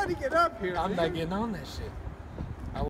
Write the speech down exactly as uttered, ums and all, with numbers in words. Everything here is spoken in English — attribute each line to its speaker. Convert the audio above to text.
Speaker 1: trying to get up here.
Speaker 2: I'm
Speaker 1: man.
Speaker 2: not getting on that shit.